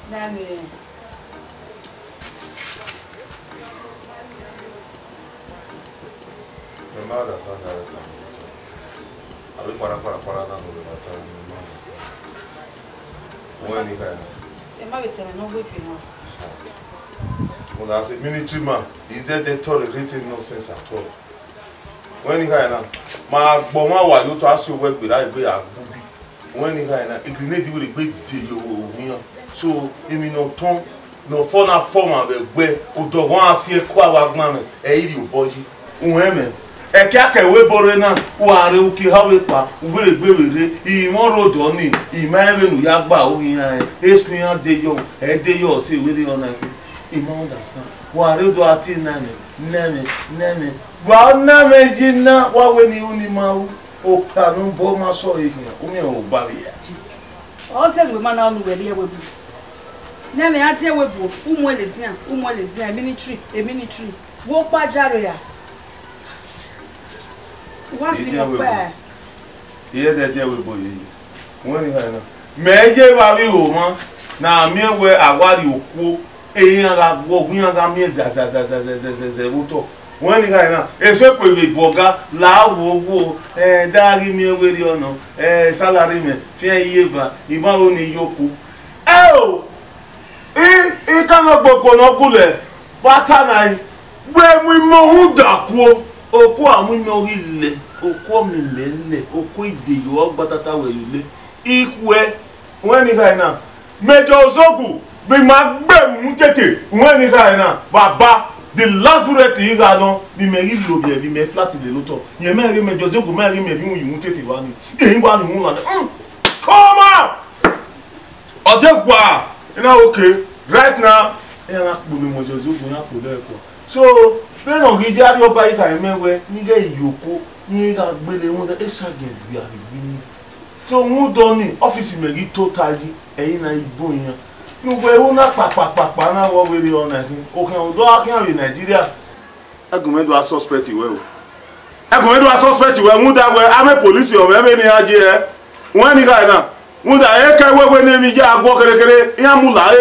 Nami. My mother son that time. I will para na no be matter no understand. When he can. Emma be tell no we pay no. When I say military man, is that they tolerating nonsense at all? When he can now, my bomber wa you to ask you work with I be a booby. When he can now, a grenade will be dey you. So, if you no turn, no phone a form of a way, or the one see a qua wagman, you boy. Women. E kia ke we bore na wa re uki ha we pa ubere gbewere I won road oni I ma we nu ya gba o yan experience de yo se we re ona I ma understand wa re do ati na neme wa na meji na wa we ni uni ma o pa no bo ma so eyan o mi o ba we ya O se we ma na onu we re we bu neme ati we bu umo le dia military wo pa jaro ya what's in your bag? Here that we boy. When you have me je ba bi o mo na mi we awari oku eyan ga go yan ga mi za wuto when you have na eso pe we boga la wo dari mi we ri ona salary me fi yeva iba o ni yoku o I ka no gboko no kule bata na we mu mo hu daku oku amunyo ile oku omilele oku ideyo ogbatata weyule ikwe woni kai na Major Ozogu be magbe mu tete woni kai na baba the last bullet yi ga no ni me ri lo bi me flat le loto yen me ri Major Ozogu me ri me bi mu tete wa ni eyin wa ni mu la come on Odegwa ina okay right now ina ku ni Major Ozogu ya ko le ko so then on gi jari oba yi ka emewe ni ge iyoko ni ga gbele won e sagen bi ari so won do ni office me ri totally eyin na ibo yan gbogbo ewo na papapapa na wo were ona kin o kan do akin we Nigeria agumedo a suspect we o agumedo a suspect we won da we ame police o me ni aje e won ni ga na won da e ka we ni mi ja agbo kerekere iya mula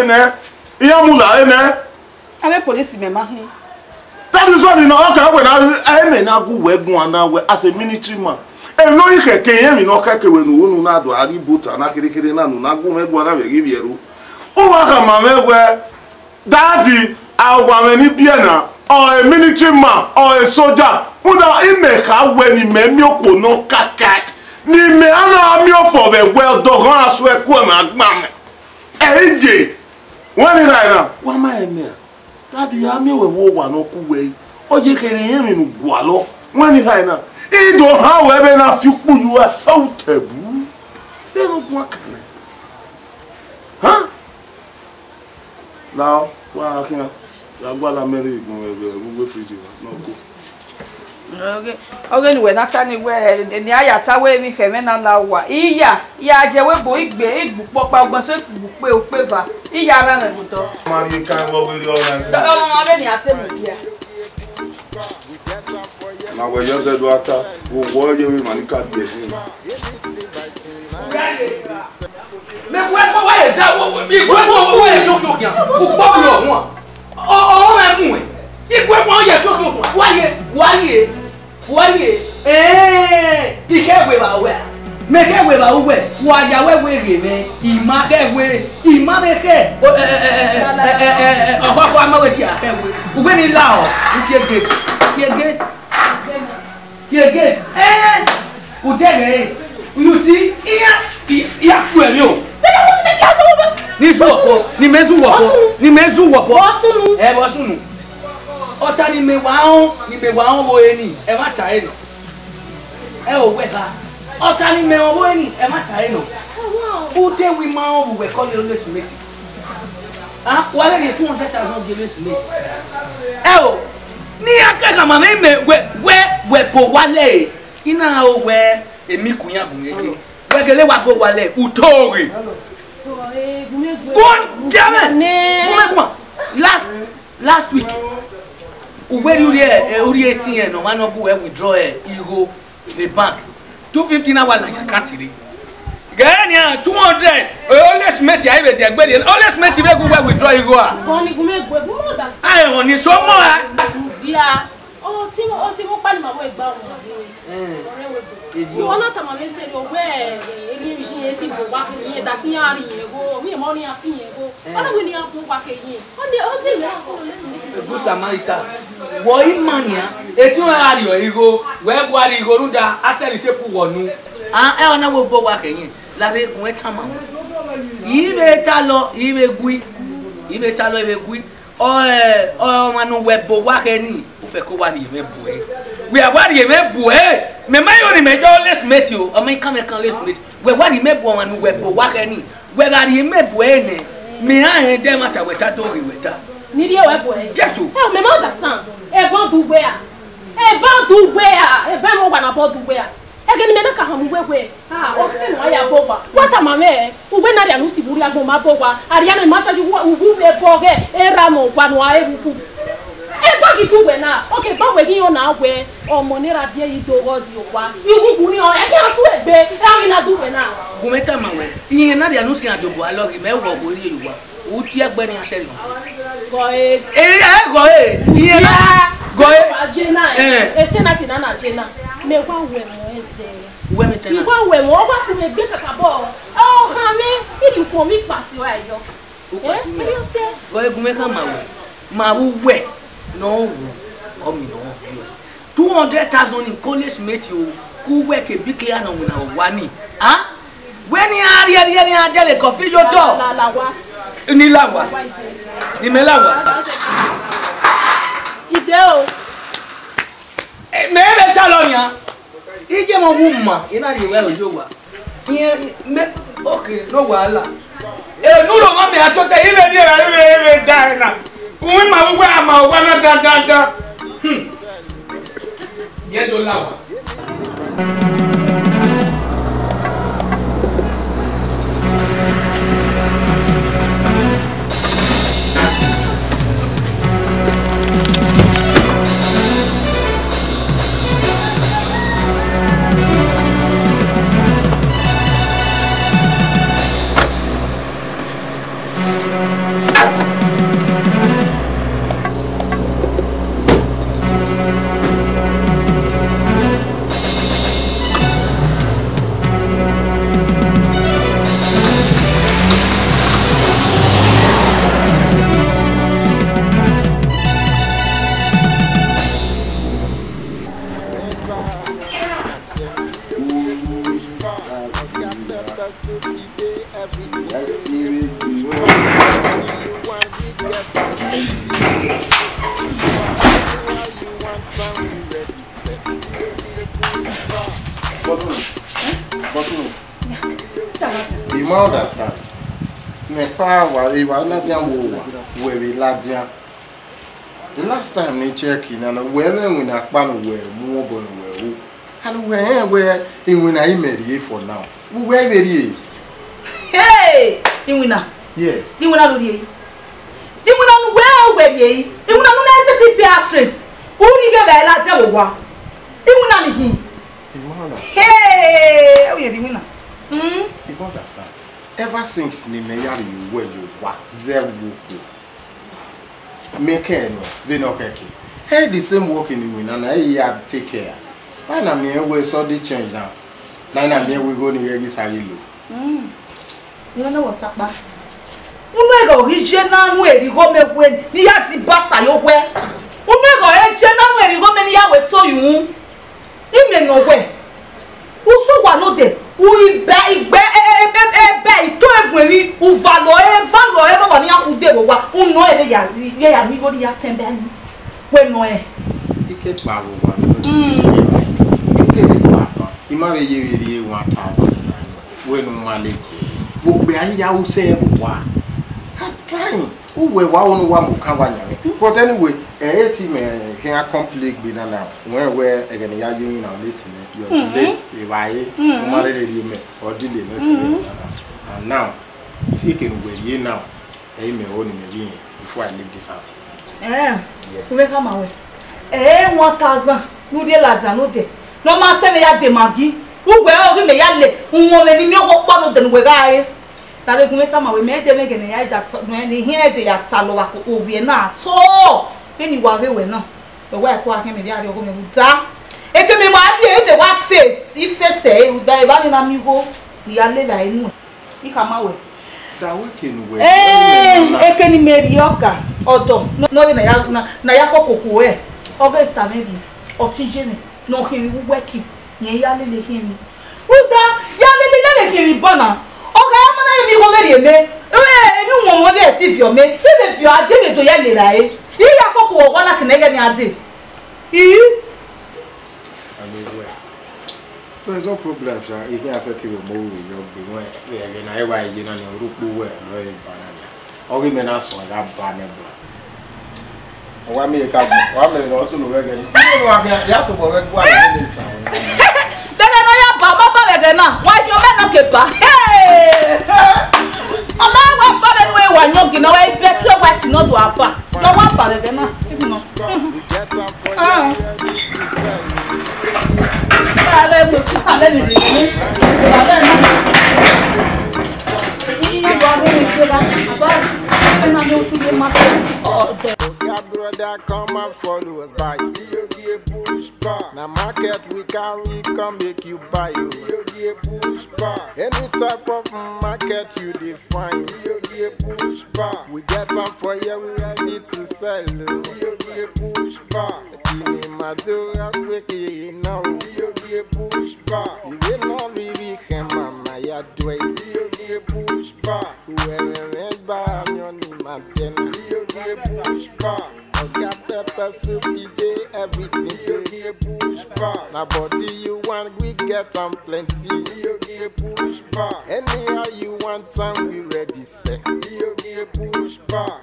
ene ame police me ma hin. That is what you know. Okay, when I may not go where go as a military man. And no, you can me no kake when you know do ari buta na kere na no na go me go na we give you. O wa ka mama we daddy awa me ni bia na or a military man or a soldier. Uda ime ka we ni me mi oko no kaka. Ni me ana mi ofo be well dog aso e ku na agba me. Eje. When you right now, what am I here? Daddy, I mean, we walk no cool way. Or you can hear me in Gualo. When you hide now, it don't however enough you are out taboo. They don't work. Huh? Now, well, I can't. I'm going to marry you. We'll free you. No go. Okay. Anyway, that's anyway. Ni aya tawe ni keme na lawa. Iya je we bo igbe igbu popa ogbon so igbu pe o pe va. Iya ra na buto. Mari kan wo we ri ona. Do mo be ni atemu bia. Na we just said water. Wo ye we mani ka de tin. Me bo ko wa ye za wo mi ko ko wa ye joko yan. Ku po bi o won. O e mu e. Ikwe mo ye joko wáyé ìkẹ́wé bá wẹ̀ mẹ́kẹ́wé bá wẹ̀ wáyàwé wẹ̀rẹ̀ mẹ́ ìmákẹ́ ọ̀kọ́kọ́ amáwé tí a kẹ́wé ògbé ní láọ̀ kí gate ùdẹ́rẹ̀ you see ìyá kú ẹ̀mí o ní mẹ́sù wọ̀pọ̀ bọ́sùnù ọ̀tá ni me wa on wo eni ẹ má ta eni ẹ o we ha ọ̀tá ni me wo eni ẹ má ta eni o te we ma on we call le sumeti ah wa le 200,000 je le sumeti ẹ o ni akeka ma me we po wale ina o we emi kunya bunye we gele wa go wale utori go damn it last week Where you uri 18 no one go withdraw ego the bank 250 na wala ya country Ganya 200. Only smith I be there gbedi. Only smith be go where withdraw you go. Oni gume gbe bu mo da. I oni so mo ah. Zia. Oh ti mo o si mo pa ni ma bo igba won de. Ore we do. So ona ta ma le se o we eri mi yin esi bo wa ko yin da ti yan ri yen go. Mi mo ni afin yen go. Ona we ni an ko wa ke yin. O si le an ko le si mi. Good Samaritan. Wo imania eti won ari o igo we bu ari igo nda aseli tepu wonu. E ona wo bo wa ke yin. La re kun e tama. Ibe ta lo ibe gui. Ibe ta lo ibe gui. O manu we bo wa ke ni. O fe ko wa ni me bo e. We are what you me bo e. Me ma yo ni me jo let's meet you. O me kan let's meet. We what you me bo manu we bo wa ke ni. We ga ni me bo e ne. Me ha e dem ata we ta do we weta. Ni die we bo e. Jesu. E me ma understand. E bon du we a. E bon du we a. E ba mo wa na bon du we a. Again, me na ka hamu wewe. O se no ya boba. What am I? Ube na ria no si buri agbo ma boba. Ariana ma sha ju ubu be boge. E ra mo kwa no a ebuku. E ba gi du we na. Okay, ba we gi yo na we. O mo ni ra bia yi do go di wa. Igu ku ni o e ki asu egbe. E ari na du we na. Gumeta ma we. Iye na ria no si adobo alogi me wo go ri yuwa. O ti agbe ni aseri on. Go e. Go e. Iye na go e. Ajena. E tena ti na ajena. Me wa we mo we me tena iwa we mo wa fu me gbe kakabo o kan mi idi ko mi pasi wa yo o pasi me yo se go egun me kan ma we no wo o mi no yo 200,000 in college mate yo ku we ke bi clear na una wa ni ah we ni ari ajele coffee yo to la wa ni la wa ni me la wa ide o me be ta lo yan ije mo wuma ina ri we ojo wa me okay no wahala no lo ma me atote ibe ni ra ibe da na kun ma wo ama wa na da ye do lawa Understand. Me pa wa ladia we ladia. The last time me check in and we na pa no we mu obo no we. And we in na imedi for now. We very. Hey, Inwina. Yes. Inwina lo ye. Inwina no we ye. Inwina no na set be straight. Uri ge ba ladia wo wa. Inwina ni hi. Hey, we Inwina. You understand? Ever since ni me yari you where you was zero. Me care no, be no keke. Hey, the same working in me, and I take care. Why na me we saw the change now? Na me we go ni yegi sayilo. You know what apa? Unu ego regional nu eri go me we ni ya ti bata yo we. Unu ego regional nu eri go me ni ya we so yu. Ime no we. Uso wa no de. Igbe ito evweri uvalo ba wani akude bo wa unno ebe ya mi go ya tembe ani we no e ike pa wo wa ike le pa ima we ye 1000 we no maleke wo gbe anya wo se bo wa I'm trying uwe wa onu wa mo kan wa nyame but anyway ti me can complete be na now when we again ya you now late you delay we why no matter the me or delay me and now you see can we now me only me before I leave this house we come away 1000 no dey ladza no dey no ma se me ya de magi ugwe ogi me yale unwole ni mi owo ponu den we gae tare gun meta ma we me de mege ne ya ja no ni hin de ya talo wa ko owie na to pe ni wa we na we wa ko akin me bi ari ogo me buta eke me ma ri e de wa face ife se e uda e ba ni na mi go ni yale la inu ni ka ma we da weekend we eke ni me ri oka odo no na ya kokoko e August maybe otinje mi no hin weki yen ya lele hin uda ya lele hin bona oga ya mana mi ko mere me eni won won de ti fi o me be fi o ade me to ya le la e ya kokoko o na kinege ni ade there's no problem sir if you accept we mo we your be when we again na e wa yi na na rupu we e banana o gi me na so ga ba ne bra wa me ka wa me no so no we again you know ya to bo we gwa ni this time dele no ya ba ma ba we na wa jo me na ke ba ama wa ba le we wa nyogi na wa be tu wa ti no do apa no wa ba le na no ale mo ti ka le ni ni ale na ni wa ni ke ba ba na me o tu le ma your brother come and follow us by Yogi push bar. Now market we carry come make you buy Yogi push bar. Any type of market you define Yogi push bar. We get them for you, we ready to sell Yogi push bar. Kini madura quickly now Yogi push bar. You will not really him mama ya do Yogi push bar. Whoever went by your name and Yogi push bar. Oga pepper soup is there, everything Yogi push bar. Now body you want, we get them plenty Yogi push bar. Anyhow you want time, we ready set Yogi push bar.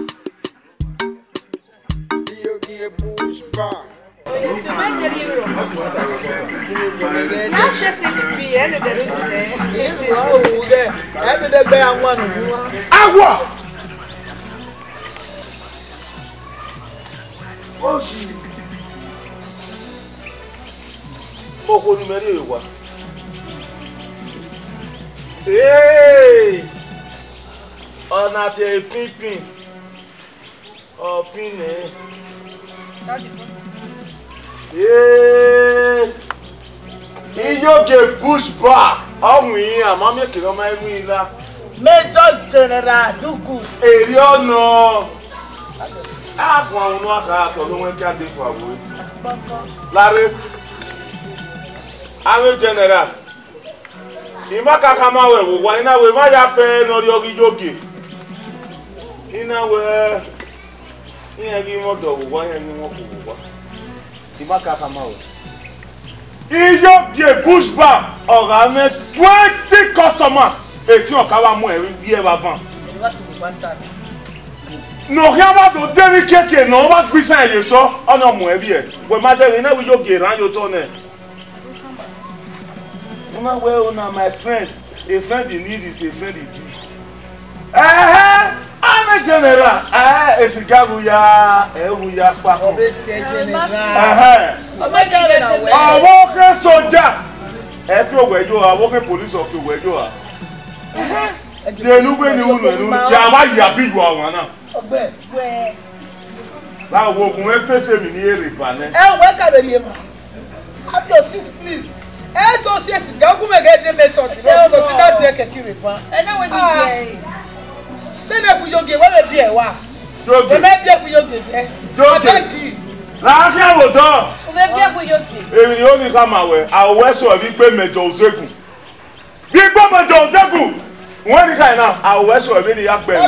Yogi push bar. Oxi. Oko ni mere wa. Ọ̀nà tí pínpín. Opin eh. Iyoge push back. Ọ̀hún àmọ́ me ke ma emu ila. Major General Dugu Eri ọ̀nà. Àwọn ọ̀nà aka to lo wọ́n jáde fún àwo. Láre. Àwọn general. Imaka kama we wo wa ina we ma ya fe no ri ori yoge. Ina we ni egi mo do wo wa yen ni won ko wo wa. Imaka kama we. Iyoge push back ọ̀gá me 20 customer eti o ka wa mu e bi e ba van. No here ma do demi keke no wa gbisa eye so ona mu e bi e. We ma de na we yoge ran yo to ne. Well, now my friend, a friend in need is a friend indeed. I'm a general. It's a gabuya, a papa. I walk a soldier. Everywhere you are, walking police of the way you are. They know when you know, ya big one now. Now, walk face me near the planet. Have your seat, please. So yes, government get the method. Because that they can kill it. And now when you then I put your game where be a wa. The make be your game. La kia wo to. O be be put your game. Èmi ó ní ká máa wẹ̀. Àwẹ̀ sọ bí pé Major Ozegun. Bí pé Major Ozegun. Wọ́n ní ká ina àwẹ̀ sọ bí ni ya pe.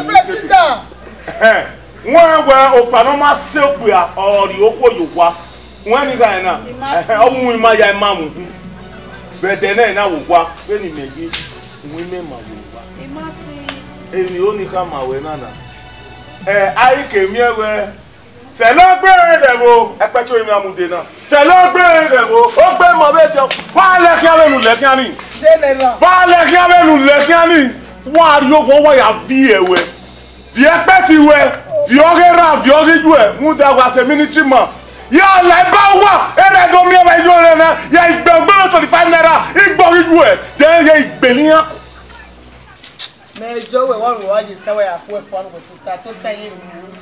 Wọ́n wẹ̀ opano ma se opu ya ori opo yowa. Wọ́n ní ká ina. Omu ma ya imamu. Bete na wo kwa pe ni meji wi me ma wo kwa èmi ó ní ká ma we nana ai ke mi ewe se lo gbe re wo e pe to mi amude na se lo gbe re wo o gbe mo be jo ba le ki avenu le ki ani ba le ki avenu le ki ani wa ri ogun wa ya vi ewe vi e pe ti we vi ogera vi oriju e mu da wa se ministry man ya le ba wa ere do mi e yo re na ya igbegbe 25 naira ẹ then ye igbelian me jowe wa ro wa je sawe afu e fun with to ta ye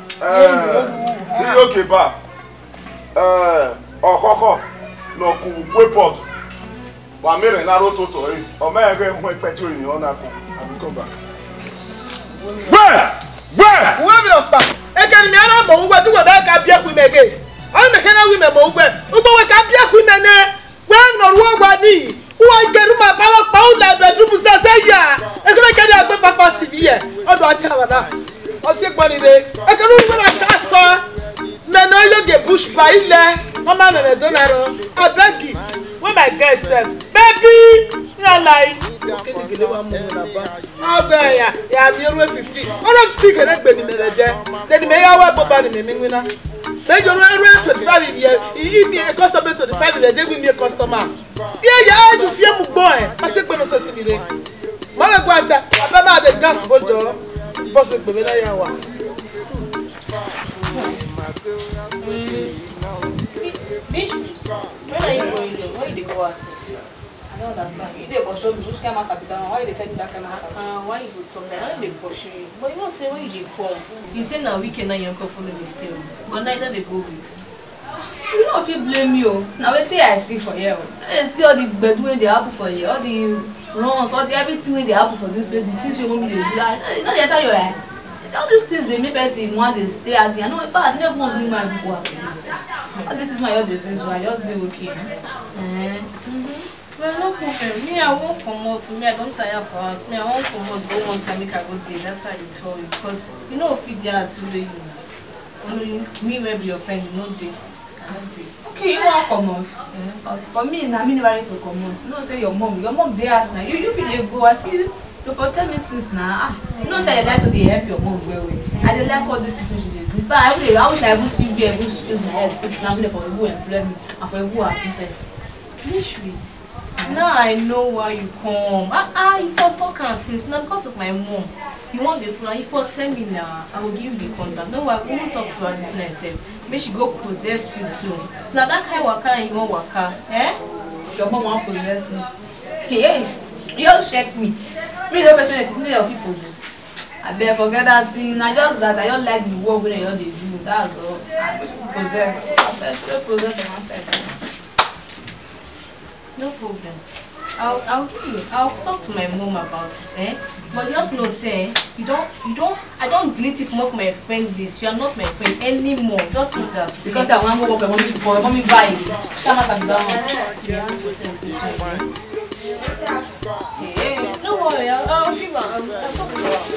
ni okay ba okoko no ku weapon wa mere na ro toto e o me ge mo ipecho ni ona ko abi ko ba we mi no pa e ke ni mi ara mo ugbe tu we ba ka bia ku me ge o me ke na wi me mo ugbe we ka bia ku me ne we no ro gba ni wọ́n gẹ̀rú máa bá lọ pa òun lẹ́bẹ̀ẹ́ dúró sẹ́sẹ́ yà ẹgbẹ́ kẹ́ni àgbẹ̀ pápá sí bí yẹ ọdún ọjà wà náà ọsẹ gbọ́nìde ẹgbẹ́ ló ń gbọ́dọ̀ ká sọ mẹ́nà yóò bush pa ilẹ̀ wọ́n máa mẹ̀mẹ̀ dọ́nà rọ abẹ́gì wọ́n máa gẹ̀ ẹsẹ̀ bẹ́ẹ̀bí yàrá yìí kéde gèlè wà mú un nàbà ọgbẹ́ ẹ̀yà yà mí ẹrú 50 ọ̀rọ̀ 50 kẹ́nẹ́ gbẹ̀ ní mẹ̀rẹ̀ dẹ́ lẹ́ni mẹ́ yà wà bọ́bá ni mẹ̀mí wíná lẹ́yìn ọ̀rọ̀ ẹrú 25 yẹ ìyí mi customer 25 yẹ dẹ́gbẹ́ mi customer yẹ yà á ju fíẹ́ mu gbọ́ ẹ̀ pàṣẹ gbẹ́nu sọ̀tì mi rẹ̀ mọ́lẹ̀ gbọ́ àtà abẹ́ máa dé gáàsì bọ́jọ́ bọ́sì gbèmí láyà wà. When are you going there? Why you go outside? I don't understand. You dey pursue me. Which kind of matter be that one? Why you dey tell me that kind of matter? Why you go talk that? I don't dey pursue you. But you know say when you dey come, you say na weekend na your uncle follow me still. But neither dey go with. You no fit blame me o. Na wetin I see for here o. I dey see all the gbedu wey dey happen for here, all the runs, all the everything wey dey happen for this place, the things wey women dey do. You no dey enter your eye. All these things dey make person wan dey stay as in. I know in fact I never wan bring my people as in this. All this is my other things so I just dey okay. Well, no problem. Me, I won't come out. Me, I don't tire for us. Me, I won't come out. Go once I make a good day. That's why I tell you. Because you know, feed there as you do. Only me will be your friend. You know, day. Okay, you won't come out. For me, I mean, never to come out. You know, say your mom dey as now. You feel you go. I feel. So for tell me since now, you know, say I like to dey help your mom well. I dey like all this things she dey do. But I wish I would see you be able to use my head. Put now for who employ me and for who I be. Which ways? Now I know why you come. You for talk and since now because of my mom. You want the phone, you for tell me now. I will give you the contact. No, I won't talk to her this night. Make she go possess you too. Now that kind of waka you want waka, eh? Your mom won't possess me. Hey, you just check me. Me the person that people possess. I better forget that thing. I just like the work when they do. That's all. I just possess. I better possess myself. No problem. I'll talk to my mom about it, eh? But just know, say I don't delete you from off my friend list. You are not my friend anymore. Just do that. Because I want to work for mommy buy. Shama can down. Don't worry, I'll give her. I'll talk to her.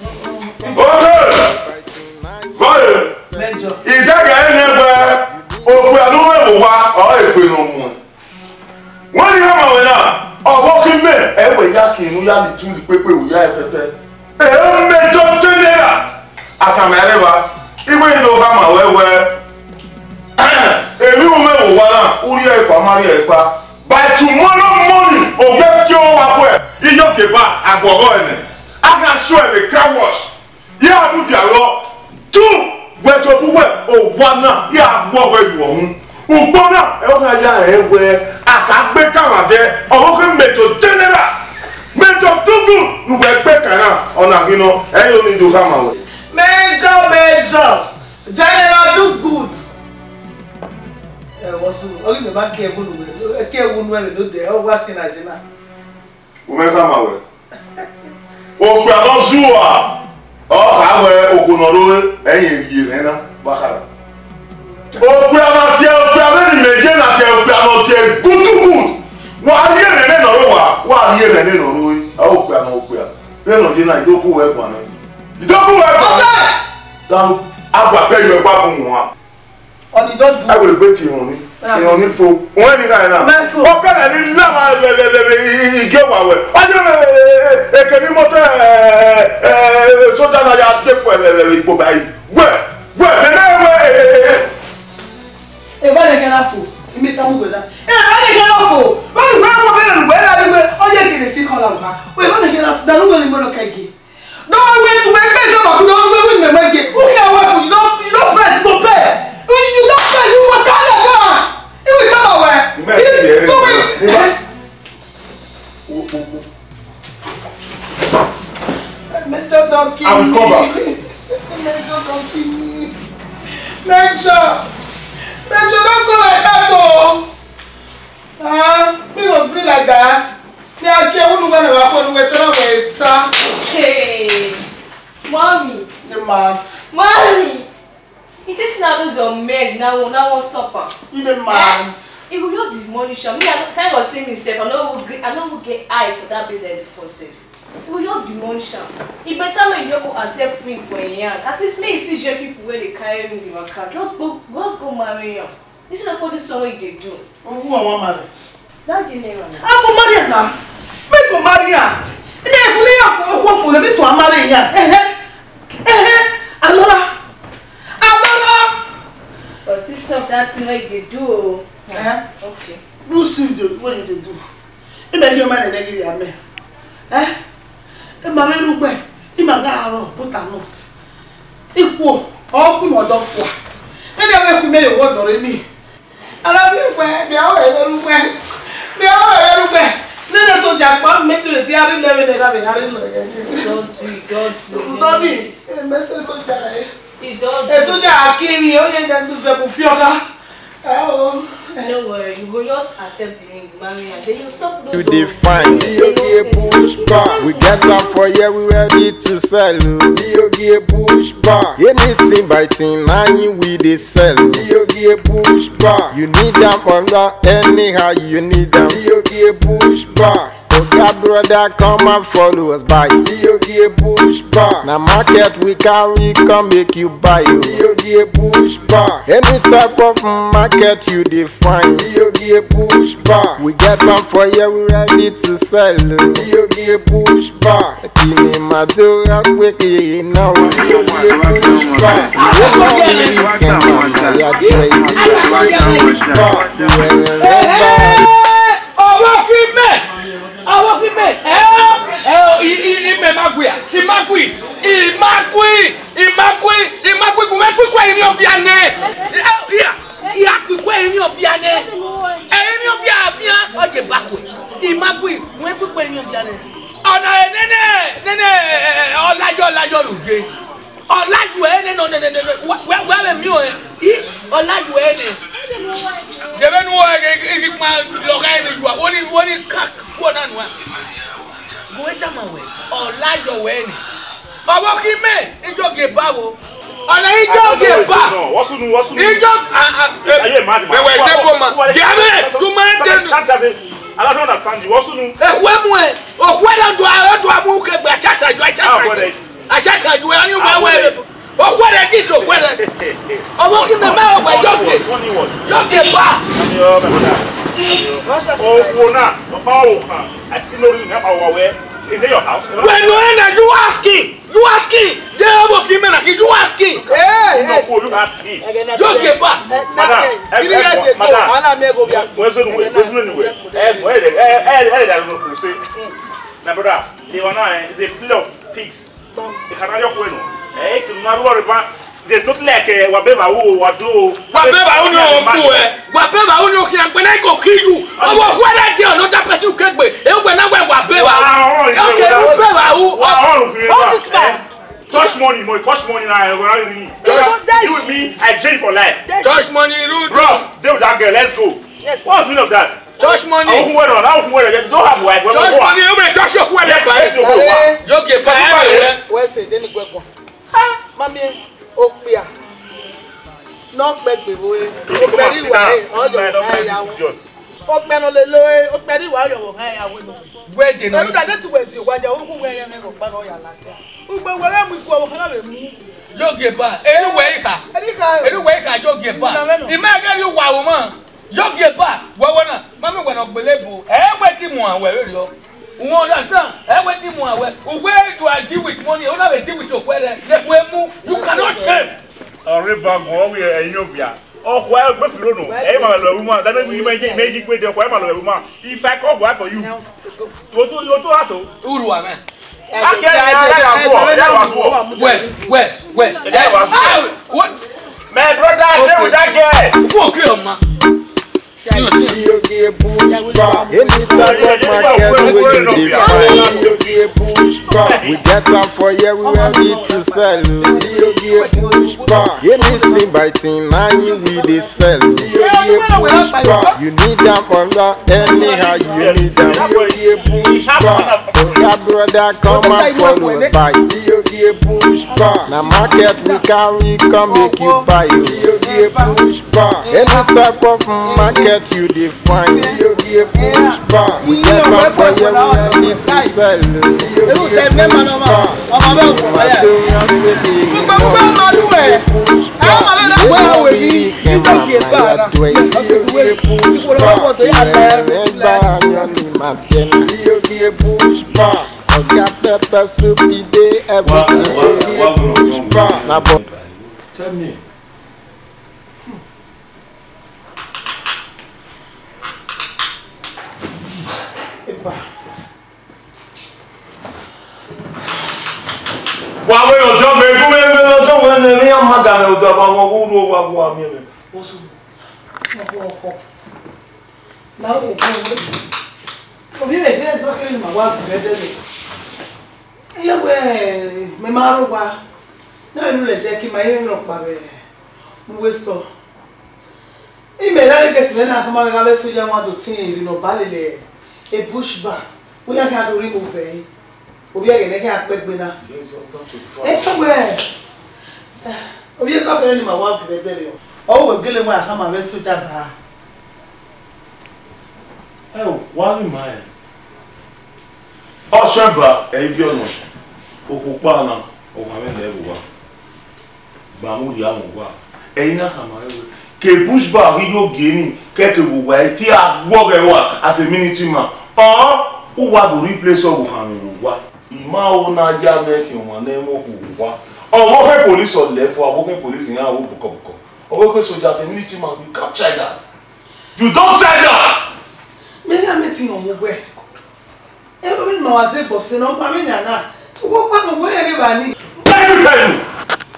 Wọ́n ní ọmọ wẹ̀ náà ọ̀bọ̀ kí mẹ́ ẹ̀wẹ̀ ya kì í yá mi tún lè pépé òyà ẹ̀fẹ́fẹ́ ẹ̀ mẹ́jọ tẹ́lẹ̀yà àfàmẹ́rẹ́ wa ìwé ìlú ọba mà wẹ́wẹ́ èmi ò mẹ́wò wá náà orí ẹ̀kọ́ amárí ẹ̀pá by tomorrow morning ògbẹ́ kí ó wá pọ̀ ẹ̀ iyọ̀ kẹfà àgbọ̀rọ̀ ẹ̀nẹ̀ aṣọ ẹ̀mẹ̀ car wash yá àbújá lọ tún gbẹ̀tọ̀ púpẹ̀ òwúwa náà yá àgbọ̀rọ̀ ẹ̀yọ̀ ọ̀hún. Ugbona ewa ya ewe akagbe kawade owo meto general meto tugu nuwe gbe kana ona hino eyo ni do kama we major general do good wasu ogi me ba ke ebunu we ke ebunu we no de o wa sin ajina o me kama we o gba no zuwa o ka we ogunoro eyin yi rena bakara òpè àmà tí ẹ òpè àmà ní méje náà tí ẹ òpè àmà tí ẹ gúdúgù wà á rí èrè nínú ọ̀rọ̀ wà á rí èrè nínú ọ̀rọ̀ yìí àwọn òpè àmà bẹ́ẹ̀ náà jẹ́ náà ìdókòwò ẹ̀gbọ́n náà ìdókòwò ẹ̀gbọ́n dáhùn agbàgbẹ́ yọ ẹ̀gbọ́n fún wọn. ọ̀nì tó dùn. agbèrè pé tí ìrùn ní fo wọn ní káyọ̀ náà ọ̀pẹ̀ rẹ̀ ní láwọn ìgé wàwẹ̀ ọjọ́ èké ní mọ́tò sójà náà yà á dé fún ìpò báyìí eba le kena fo imi ta mu gbeda eba le kena fo o ni gba mo bere gbe la gbe o je kini si kan la wa o eba le kena fo da lu ni mo lo kege do we se ba ku do we me mege who can work for you don't press go pay you don't pay you what kind of boss you will come away do we like that. Me I care who when I phone we tell me sir. Hey, mommy. The mad. Mommy. It is now those your men now won't stop her. You the mad. If we got this money, me I can't go see myself. I know get eye for that business for safe. If we got the money, it better when you go accept me for a year. At least me see your people where they carry me the car. Just go marry you. This is the for this song they do. Who I want marry? That you never know. I go marry her now. Me go marry her. Me fully off for this one marry her. Alora. But sister, that's like they do. Okay. You still do what you do. You make your man and give you a man. The man look back. He might go put a note. Equal all come or dog for. And I will make a word or any. And I will wear me out every way. Me out everywhere. Then I saw Jack Bob met you at the other level and having don't be. Message so die. And so I came here and do the Fiola. Don't worry, you go just accept the ring, marry, and then you stop doing. You define DOG push bar. We get up for you, we ready to sell. DOG push bar. Anything by thing, we they sell. DOG push bar. You need them under anyhow you need them. DOG push bar. Oga brother, come and follow us by DOG push bar. Now market we carry, come make you buy you. DOG push bar. Any type of market you define. DOG push bar. We get them for you, we ready to sell. DOG push bar. Kini madura quickly now. DOG push bar. Àwọn kí mẹ́ ìmàgbé kò mẹ́ pípẹ́ ẹ̀mí ọ̀bí ànẹ́ ìyá pípẹ́ ẹ̀mí ọ̀bí ànẹ́ ẹ̀mí ọ̀bí àfihàn ọ̀jẹ̀ bákò ìmàgbé kò mẹ́ pípẹ́ ẹ̀mí ọ̀bí ànẹ́ ọ̀nà ẹ̀ nẹ́nẹ́ ọ̀làjọ́ lùgbé ọ̀làjọ́ ẹ̀ nẹ́nẹ́ wẹ́wẹ́ mi ò ẹ̀ ọ̀làjọ́ ẹ̀ nẹ́ dẹ̀bẹ̀ nu wọ́n ẹ̀ kpa lọ́ka ẹ̀ nìjọ́ wọ́n ní ká fún ọ̀nà nù wa gbogbo ẹ̀ dàmà wẹ̀ ọ̀làjọ́ wẹ̀ ni ọwọ́ kí mẹ́ ìjọ gè báwo ọ̀nà ìjọ gè bá ìjọ wẹ̀wẹ̀ ṣe kò ma gẹ̀ẹ́mẹ̀ tó máa ń dẹnu. I don't understand you. What's new? Where mu e? Where do I move? I chat you. I knew my way. What are this? Where? I'm walking the mouth by jogging. Jogging back. I see no reason how aware. Is it your house? When you asking? You asking? They are walking men. You asking? Hey, you asking? Jogging back. Madam, where's the brother, they were not is a play of pigs. The Canadian bueno. Eh, not worry about. There's not like whatever who what do. Whatever who know whatever who know can when I go kill you. Oh, what I tell not that person can be. When I went whatever. Okay, who? What is that? Touch money now. You with me, I jail for life. Touch money, Ross, deal with that girl. Let's go. Yes. What's the meaning of that? Touch money. Don't have wife. Touch money. You may touch your wife. Joke, where's it? Then go. Mami, Okpia. Knock back the way. Okperi wa ojo. Okpia no le loe. Okperi wa yo ha ya we no. Where dey no? Na that to wait you wa ja ogun we yan me go pa no ya la. Ugbe we ra mu ku o kana be mu. Joke ba. Anywhere ka joke ba. Imagine you wa wo mo. Joke ba. Wo na. Mama we no gbelebu. We ti mu awe re yo. You understand? Everything more where do I deal with money? You never deal with your weather. You cannot change. River go we Ethiopia. Oh, why but you don't know. Woman, that we make with the woman. If I come work for you. You to hato. Urua man. Where? What? My brother, there with that girl. Who kill man? DOG push back. Any type of market we define. DOG push back. We get up for here, we ready to sell. DOG push back. Anything by thing, now we dey sell. DOG push back. You need them under anyhow you need them. DOG push back. Your brother come and follow buy. DOG push back. Now market we carry come make you buy. DOG push back. Any type of market you define. DOG push back. We get up for here, we ready to sell. DOG push back. Tell me. Wa we ojo me ku me ojo we ne mi amaga me odo ba won wuru wa wa mi me. Wo so. Na o ko. Obi me ke so ke ni ma wa ku de de. Iye we me ma ro wa. Na nu le je ki ma yin ro pa be. Mu we store. Ime la ke se na ko ma ga be so ja wa do tin iri no ba le e push back. Wo ya ka do remove e. Obi agene ke apegbe na. Obi eso kere ni ma wa ku be de. O we gele mu aha ma be so ja ba. Why am I? Oh, Shamba, Avion, Okupana, or Mamma, Bamudia, Aina Hamari, Ke Bushba, Rio Guinea, Keku, Tia, Wogawa, as a miniature man, or who want to replace Obuhami, Imao Nadia making one name of what? Or working police or left for working police in our book. Or working soldiers, a miniature man, you can't try that. You don't try that! Me na meeting on mo we. E bo no wa se boss no pa me na. Wo pa no we e ba ni. Let me tell you.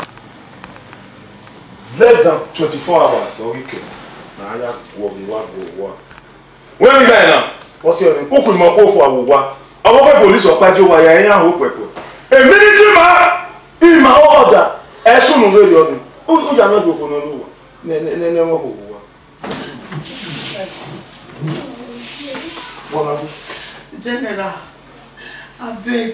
Less than 24 hours or weekend. Na ya wo bi wa go. When we guy now, what's your name? Oku mo ko for awuwa. Àwọn police opajo wa ya yan ho pepo. E military man, e ma order. E sunu we yo ni. O ja na go ko no lu. Ne wo ko wa. General, I beg.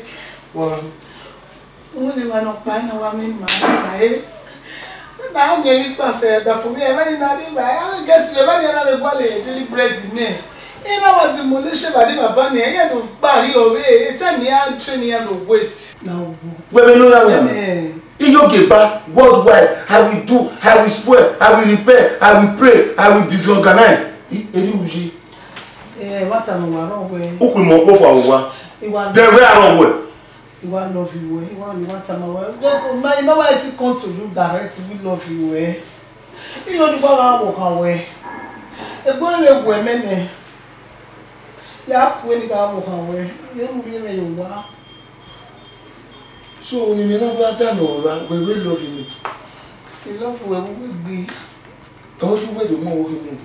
Only one of mine, no one in my eye. Now, you pass that for me, I very not in my I guess you very another quality deliberate me. You know what the militia by the bunny, I had to bury away. It's a near 20 years of waste. Now, well, no, you get back worldwide. How we do, how we spoil, how we repair, how we pray, how we disorganize. What am I wrong with? Who could more for our one? Then we are wrong with. You want love you, you want what am I wrong? My no, I come to you directly. We love you, you know the one I walk away. A boy, women, yeah, when you walk away, you don't really you are. So, you never done over, we will love you. You love where we will be. Don't you wait the more working.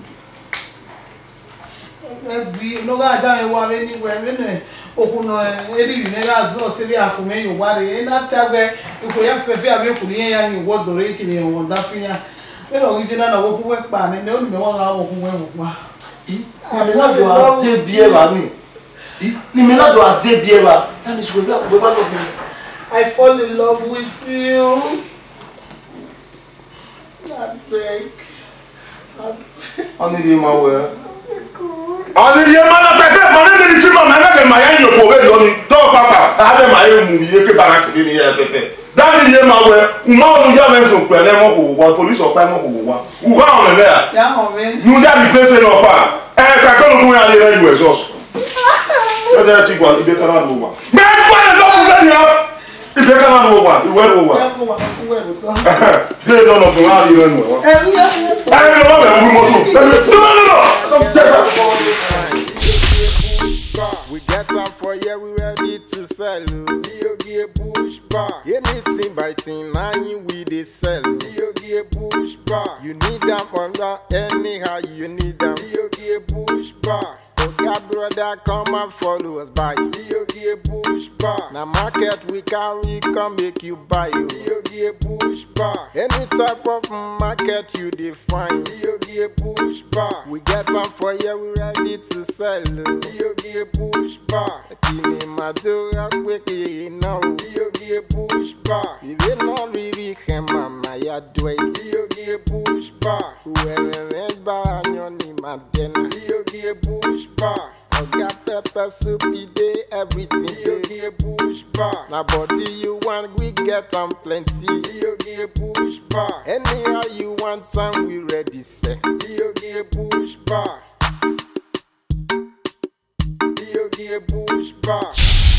No ga wa ni we me okuno eri ni ga zo se bi afume yo ware na tagbe iko ya fefe abi okuni ya yin wo dore kini won da fiya me no original na wo fu we pa ni me o me won ga wo fu we wo pa ni me na do ade bie ba ni me na do ade bie ba that is we ba love me. I fall in love with you. I beg. I need him aware. Ani ye mana pepe mana ni chima mana ke maya nyo ko we lo ni do papa ave maya mu ye ke bara ke ni ye pepe da mi ye ma we uma onu ya me ko pele mo ko wa police opa mo ko wa u ga on le ya o me nu ya bi pese no pa e ka ko nu ya le re you exhaust yo da ti gwa ibe kana lo wa me fa le lo ku le ni ibe kana lo wa iwe lo wa de do no ko la ri re no wa no me u mo so no we get up for here, we ready to sell. DOG push back. Anything by thing, now we dey sell. DOG push back. You need them under anyhow you need them. DOG Bush Bar. Oga brother, come and follow us by Yogi Bush Bar. Now market we carry, come make you buy Yogi Bush Bar. Any type of market you define Yogi Bush Bar. We get them for you, we ready to sell Yogi Bush Bar. Kini madura quickly now Yogi Bush Bar. We will not really him mama ya dway Yogi Bush Bar. Whoever is bar on your name then Yogi Bush Bar. Oga pepper soup day everything Yogi Bush Bar. Now body you want we get them plenty Yogi Bush Bar. Anyhow you want time we ready say Yogi Bush Bar. Yogi Bush Bar.